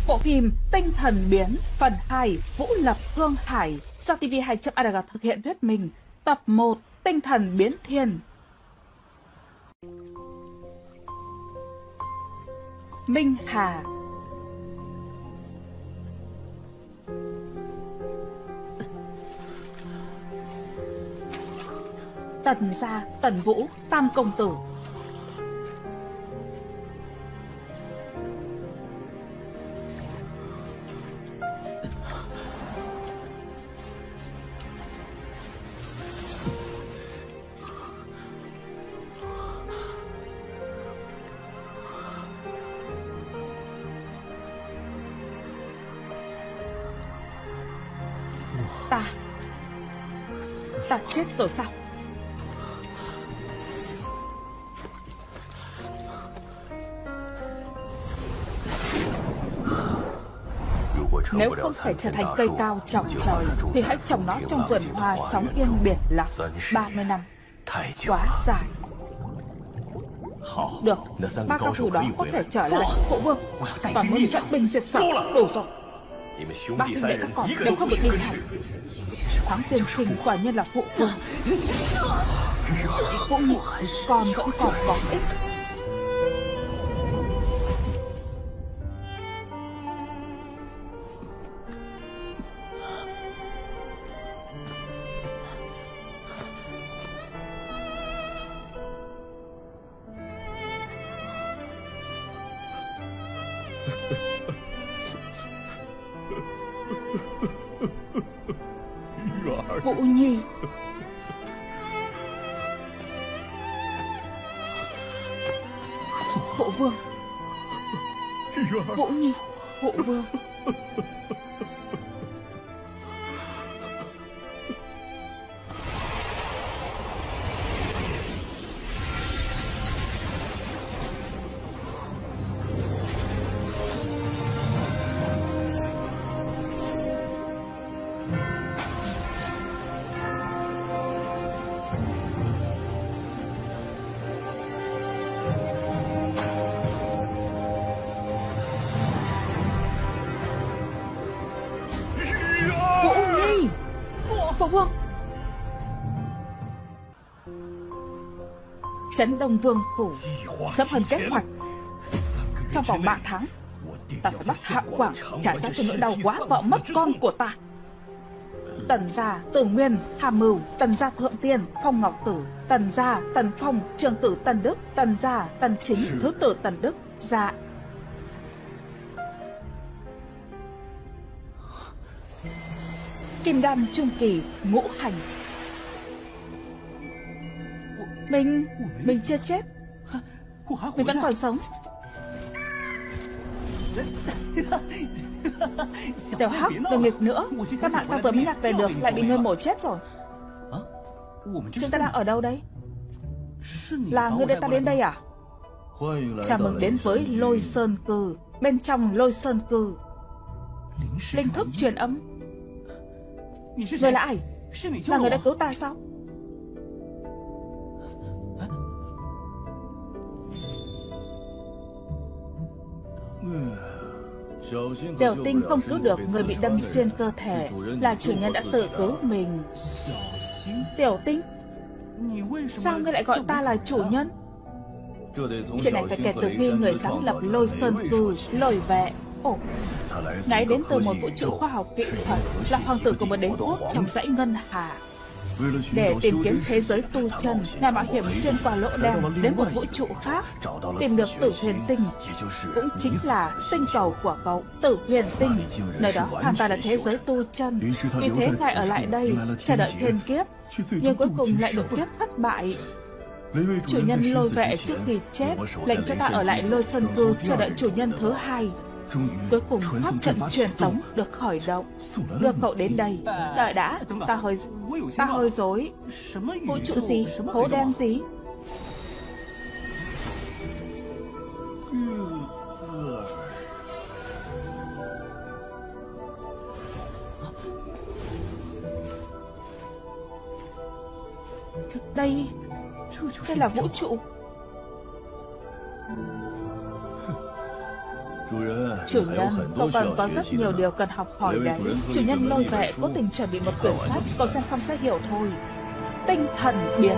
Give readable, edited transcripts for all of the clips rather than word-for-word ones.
Bộ phim Tinh Thần Biến phần 2 Vũ Lập Hương Hải do TV2.org thực hiện thuyết minh. Tập 1 Tinh Thần Biến Thiên. Minh Hà. Tần gia, Tần Vũ, Tam công tử. Ta chết rồi sao? Nếu không phải trở thành cây cao trọng trời thì hãy trồng nó trong vườn hoa sóng yên biển lặng. 30 năm quá dài. Được, ba cao thủ đó có thể trở lại. Phụ vương, và muốn dẫn binh diệt sở. Đủ rồi. Ba huynh đệ các con đều không được đi theo. Thoáng tiên sinh quả nhiên là phụ vương. Vũ Nhi, con vẫn còn có ích. Vũ Nhi. Phụ vương. Vũ Nhi, phụ vương. Phụ vương. Trấn Đông Vương phủ sớm hơn kế hoạch. Trong vòng 3 tháng ta phải bắt Hạ Quảng trả giá cho nỗi đau quá vợ mất con của ta. Tần gia Tử Nguyên, Hà Mưu, Tần gia Thượng Tiên, Phong Ngọc Tử, Tần gia Tần Phong, Trường tử Tần Đức, Tần gia Tần Chính, Thứ tử Tần Đức. Dạ. Kim đan trung kỳ ngũ hành. Mình chưa chết. Mình vẫn còn sống. Tiểu Hắc, đừng nghịch nữa. Các bạn ta vừa mới nhặt về được lại bị ngươi mổ chết rồi. Chúng ta đang ở đâu đây? Là ngươi đưa ta đến đây à? Chào mừng đến với Lôi Sơn Cư. Bên trong Lôi Sơn Cư, linh thức truyền âm. Người là ai? Là người đã cứu ta sao? Tiểu Tinh không cứu được người bị đâm xuyên cơ thể. Là chủ nhân đã tự cứu mình. Tiểu Tinh, sao ngươi lại gọi ta là chủ nhân? Chuyện này phải kể từ khi người sáng lập Lôi Sơn Cư, Lôi Vệ. Ồ, ngài đến từ một vũ trụ khoa học kỹ thuật, là hoàng tử của một đế quốc trong dãy ngân hà. Để tìm kiếm thế giới tu chân, ngài mạo hiểm xuyên qua lỗ đen đến một vũ trụ khác, tìm được Tử Huyền Tinh, cũng chính là tinh cầu của cậu, Tử Huyền Tinh. Nơi đó hoàn toàn là thế giới tu chân. Vì thế ngài ở lại đây chờ đợi thiên kiếp, nhưng cuối cùng lại độ kiếp thất bại. Chủ nhân Lôi Vệ trước khi chết lệnh cho ta ở lại Lôi Sơn Cư chờ đợi chủ nhân thứ hai. Cuối cùng pháp trận truyền tống được khởi động, đưa cậu đến đây. Đợi đã, ta hơi rối. Vũ trụ gì? Hố đen gì? Đây là vũ trụ. Chủ nhân, cậu còn có rất nhiều điều cần học hỏi đấy. Chủ nhân Lôi Vệ cố tình chuẩn bị một quyển sách, cậu xem xong sẽ hiểu thôi. Tinh thần biến.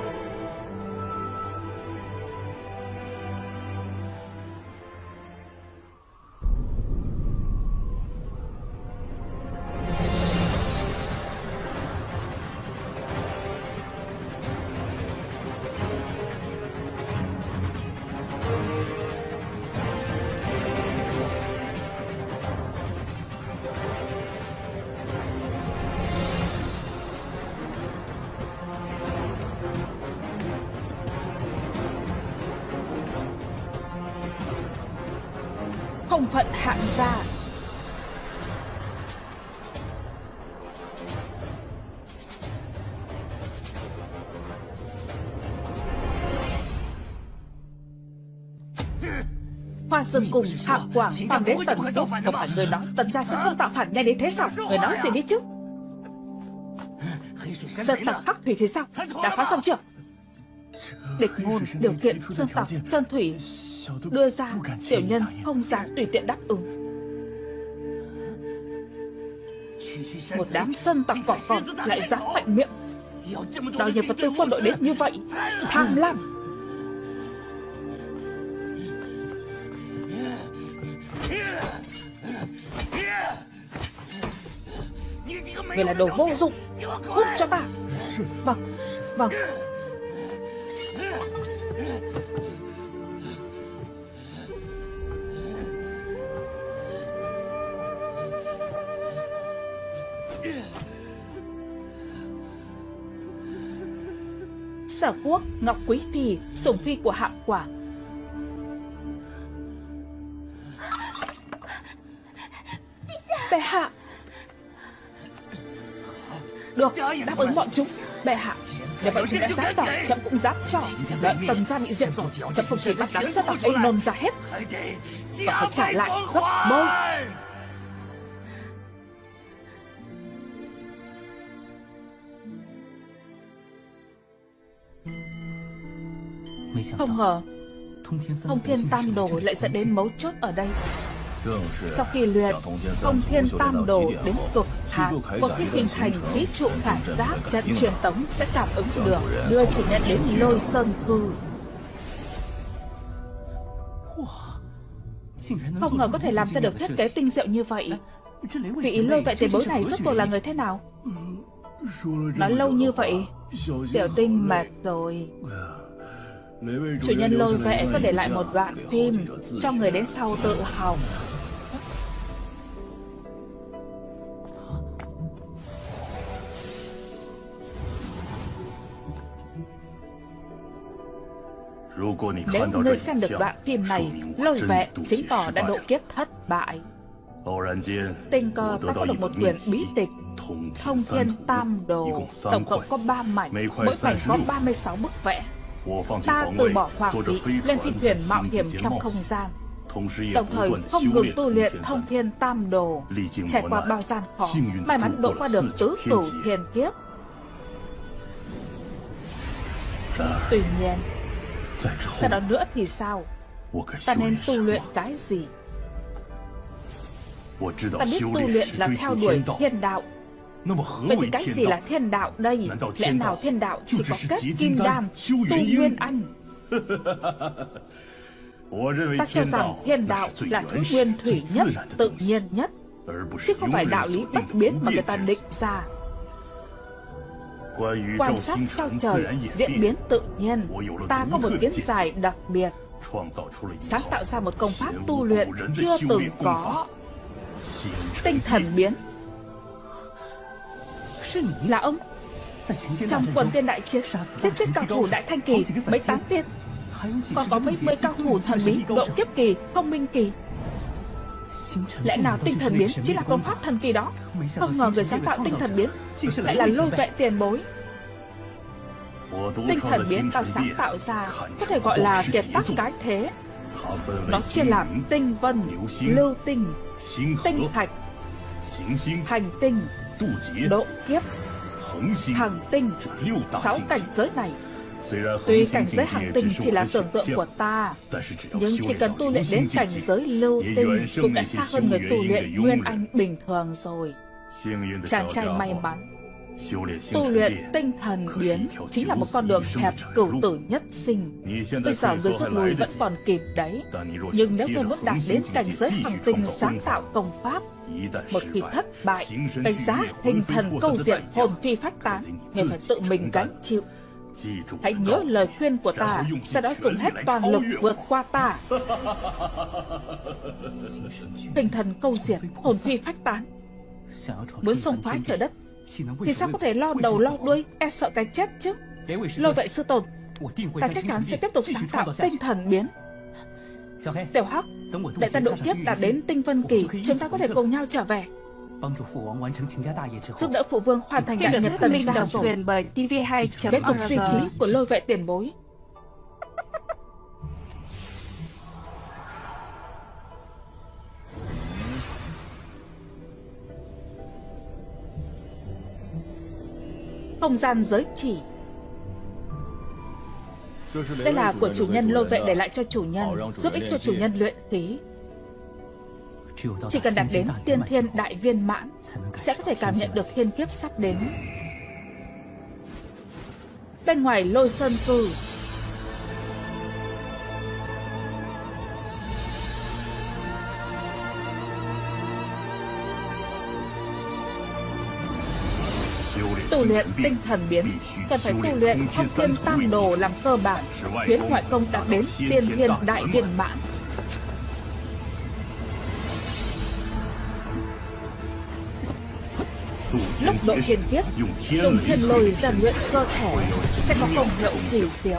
Không phận hạng gia. Hoa Dương cùng Hạng Quảng Hoàng đế Tần Phúc. Không phải người nói Tần gia sẽ không tạo phản nhanh đến thế sao? Người nói gì đi chứ? Sơn tặc Hắc Thủy thì sao? Đã phán xong chưa? Địch ngôn điều kiện Sơn tặc Sơn Thủy đưa ra, tiểu nhân không dám tùy tiện đáp ứng. Một đám sơn tặc cỏ còn lại dám mạnh miệng đòi nhiều vật tư quân đội đến như vậy, tham lam. Người là đồ vô dụng, cút cho ta. Vâng, vâng. Sở Quốc, Ngọc Quý Phi, sủng phi của Hạng Quảng. Bệ hạ. Được, đáp ứng bọn chúng. Bệ hạ, nếu bọn chúng đã dám đỏ, chậm cũng dám cho. Đợi Tần gia bị diệt rồi, chậm không chỉ bắt đám sơn tặc ấy nôn ra hết, còn phải trả lại gấp đôi. Không ngờ Thông Thiên Tam Đồ lại dẫn đến mấu chốt ở đây. Sau khi luyện Thông Thiên Tam Đồ đến cực hạn, một khi hình thành khí trụ cảm giác, trận truyền tống sẽ cảm ứng được, đưa chủ nhân đến Lôi Sơn Cư. Không ngờ có thể làm ra được thiết kế tinh diệu như vậy. Vị Lôi Vệ tiền bối này rốt cuộc là người thế nào? Nói lâu như vậy, tiểu tinh mệt rồi. Chủ nhân Lôi Vệ có để lại một đoạn phim cho người đến sau tự học. Nếu ngươi xem được đoạn phim này, Lôi Vệ chứng tỏ đã độ kiếp thất bại. Tình cờ ta có được một quyển bí tịch Thông Thiên Tam Đồ, tổng cộng có 3 mảnh, mỗi mảnh có 36 bức vẽ. Ta từ bỏ hoàng vị, lên phi thuyền mạo hiểm trong không gian, đồng thời không ngừng tu luyện Thông Thiên Tam Đồ, trải qua bao gian khó, may mắn độ qua được tứ cửu thiên kiếp. Tuy nhiên, sau đó nữa thì sao? Ta nên tu luyện cái gì? Ta biết tu luyện là theo đuổi thiên đạo. Vậy thì cái gì là thiên đạo đây? Lẽ nào thiên đạo chỉ có kết kim đan, tu nguyên anh? Ta cho rằng thiên đạo là thứ nguyên thủy nhất, tự nhiên nhất, chứ không phải đạo lý bất biến mà người ta định ra. Quan sát sao trời diễn biến tự nhiên, ta có một kiến giải đặc biệt, sáng tạo ra một công pháp tu luyện chưa từng có. Tinh thần biến. Là ông. Trong quần tiên đại chiến, giết chết cao thủ đại thanh kỳ, mấy tán tiên, còn có mấy mươi cao thủ thần bí độ kiếp kỳ, thông minh kỳ. Lẽ nào tinh thần biến chính là công pháp thần kỳ đó? Không ngờ người sáng tạo tinh thần biến lại là Lôi Vệ tiền bối. Tinh thần biến ta sáng tạo ra có thể gọi là kiệt tác cái thế. Nó chia làm tinh vân, lưu tinh, tinh hạch, hành tinh, độ kiếp, hành tinh. 6 cảnh giới này Tuy cảnh giới hành tinh chỉ là tưởng tượng của ta, nhưng chỉ cần tu luyện đến cảnh giới lưu tinh cũng đã xa hơn người tu luyện nguyên anh bình thường rồi. Chàng trai may mắn. Tu luyện tinh thần biến chính là một con đường hẹp cửu tử nhất sinh. Bây giờ người rút lui vẫn còn kịp đấy. Nhưng nếu người muốn đạt đến cảnh giới hành tinh sáng tạo công pháp, một khi thất bại, cái giá hình thần câu diện hồn phi phách tán, người phải tự mình gánh chịu. Hãy nhớ lời khuyên của ta, sau đó dùng hết toàn lực vượt qua ta. Hình thần câu diệt, hồn phi phách tán. Muốn xông phá trời đất thì sao có thể lo đầu lo đuôi, e sợ cái chết chứ. Lôi Vệ sư tôn, ta chắc chắn sẽ tiếp tục sáng tạo tinh thần biến. Tiểu Hắc, để ta độ kiếp đạt đến tinh vân kỳ, chúng ta có thể cùng nhau trở về, giúp đỡ phụ vương hoàn thành đại nhật tần gia rồi. Bởi TV2. Kết cục di trí của Lôi Vệ tiền bối. Không gian giới chỉ. Đây là của chủ nhân Lôi Vệ để lại cho chủ nhân, giúp ích cho chủ nhân luyện khí. Chỉ cần đạt đến tiên thiên đại viên mãn sẽ có thể cảm nhận được thiên kiếp sắp đến. Bên ngoài Lôi Sơn Cư, tu luyện tinh thần biến cần phải tu luyện Thông Thiên Tam Đồ làm cơ bản, Huyễn Ngoại Công đạt đến tiên thiên đại viên mãn. Lúc độ thiên kiếp, dùng thiên lôi rèn luyện cơ thể sẽ có công hiệu kỳ diệu.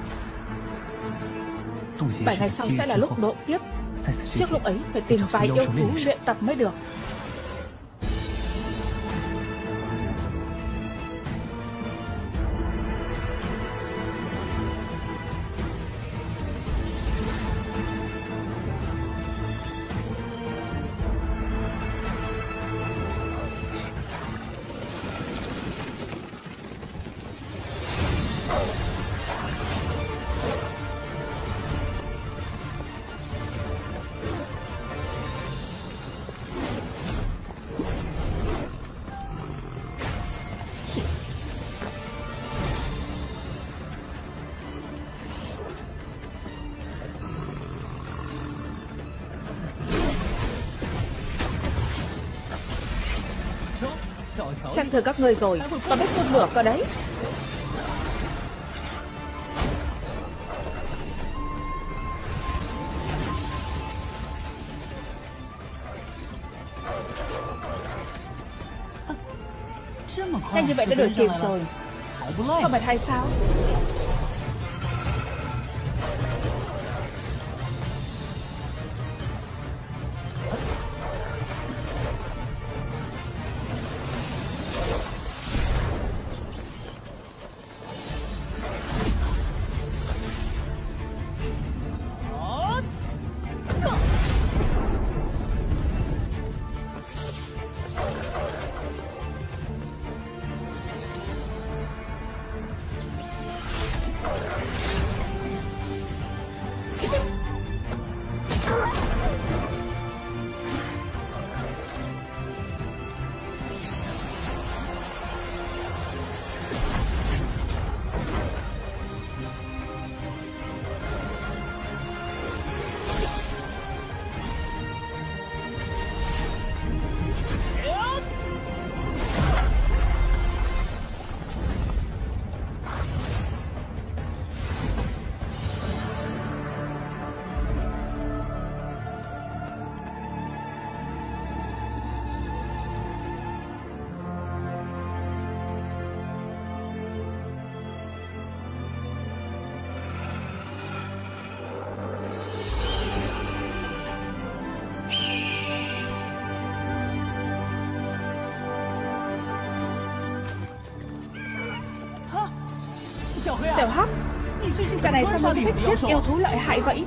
7 ngày sau sẽ là lúc độ kiếp. Trước lúc ấy phải tìm vài yêu thú luyện tập mới được. Xem thử các ngươi rồi, còn biết phun lửa cơ đấy. Nhanh như vậy đã đuổi kịp rồi, không mệt hay sao? Tiểu Hắc, dạo này sao mà thích giết yêu thú lợi hại vậy?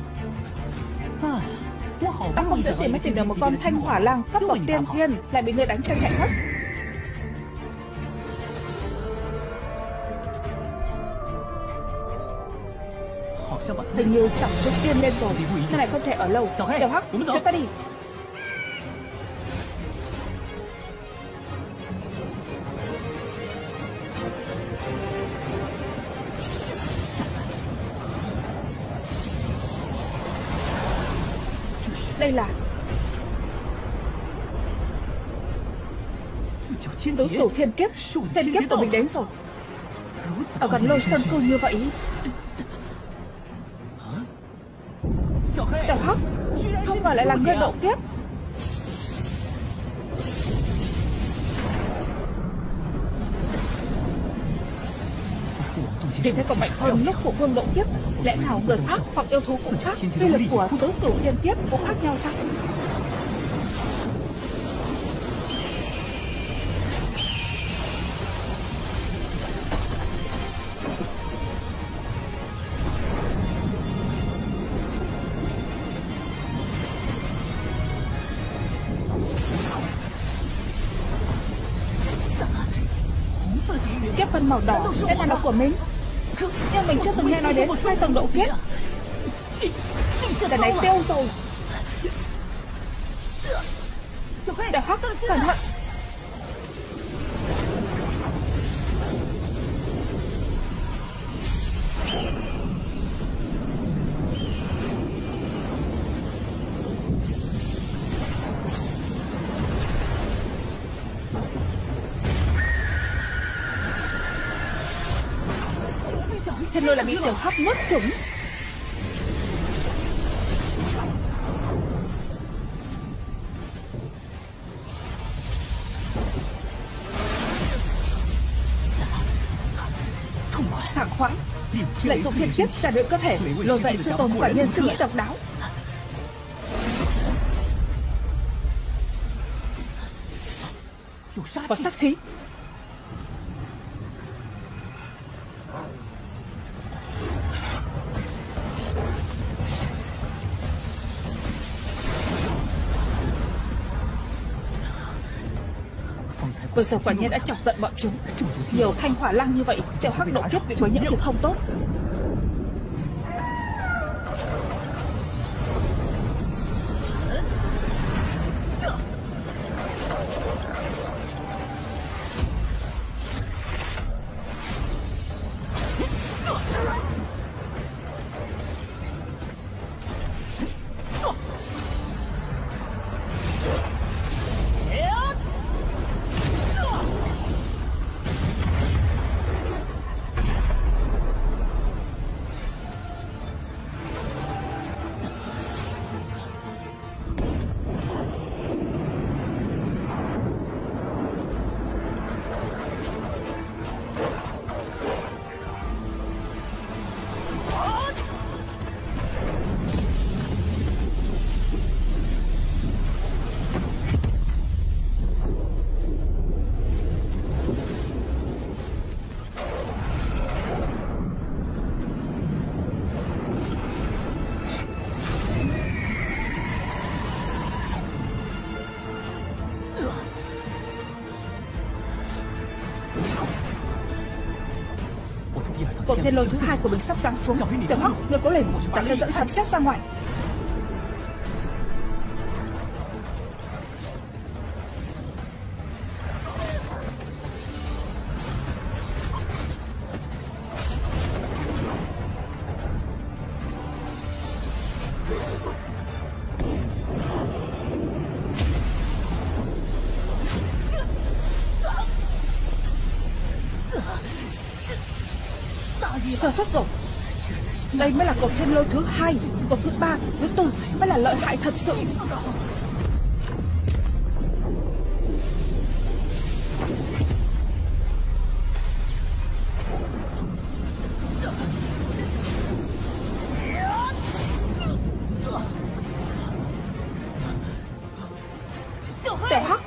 Ta không dễ gì mới tìm được một con thanh hỏa lang cấp bậc tiên thiên, lại bị người đánh cho chạy mất. Hình như chọc chúng điên lên rồi. Nơi này không thể ở lâu. Tiểu Hắc, chúng ta đi. Đây là Tứ Cửu Thiên Kiếp. Thiên kiếp của mình đến rồi. Ở gần Lôi Sơn Cư như vậy. Tiểu Hắc, không ngờ lại là ngươi độ kiếp. Vì thế còn mạnh hơn lúc phụ vương độ kiếp. Lẽ nào người khác hoặc yêu thú cũng khác? Uy lực của Tứ Cửu Thiên Kiếp cũng khác nhau sao? Kiếp vân màu đỏ, đây là của mình. Nhưng mình chưa từng nghe nói đến 2 tầng độ kiếp. Lần này tiêu rồi. Tiểu Hắc, cẩn thận. Thiên Lôi là bị Tiểu Hắc nuốt trúng. Sảng khoái. Lợi dụng thiên kiếp rèn luyện cơ thể. Lôi vệ sư tôn quả nhiên suy nghĩ độc đáo. Có sát khí. Vừa giờ quả nhiên đã chọc giận bọn chúng. Nhiều thanh hỏa lang như vậy, Tiểu Hắc độ kiếp bị quấy nhiễm thì không tốt. Cột Thiên Lôi thứ 2 của mình sắp giáng xuống. Tiểu Hắc, ngươi cố lên, ta sẽ dẫn sấm sét ra ngoài. Sơ suất rồi. Đây mới là cột Thiên Lôi thứ 2, cột thứ 3, thứ 4 mới là lợi hại thật sự. Tiểu Hắc,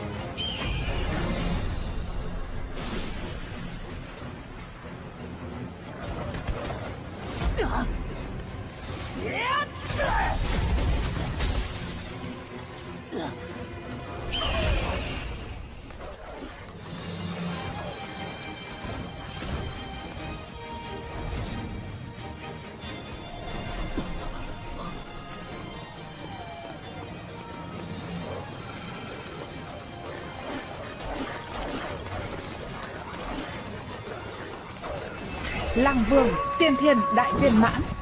Lăng Vương, tiên thiên đại viên mãn.